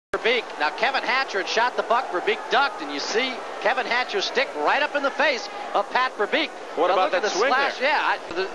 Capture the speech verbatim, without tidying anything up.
Verbeek. Now Kevin Hatcher had shot the puck. Verbeek ducked, and you see Kevin Hatcher stick right up in the face of Pat Verbeek. What now about look that at the swing slash. there? Yeah, I, the,